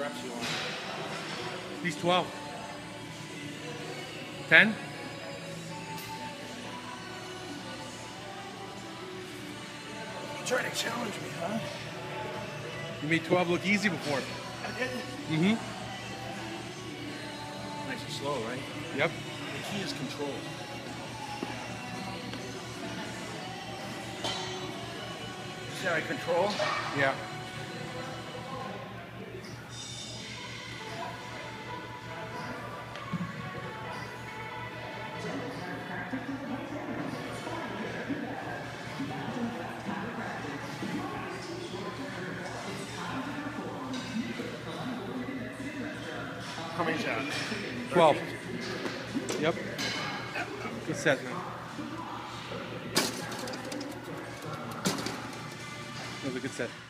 reps you want? He's 12. 10? You trying to challenge me, huh? You made 12 look easy before. I didn't. Mm-hmm. Nice and slow, right? Yep. The key is control. See how I control? Yeah. How many shots? 12. Yep. Good set, man. That was a good set.